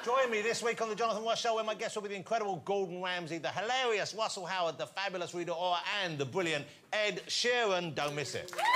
Join me this week on the Jonathan Ross Show, where my guests will be the incredible Gordon Ramsay, the hilarious Russell Howard, the fabulous Rita and the brilliant Ed Sheeran. Don't miss it.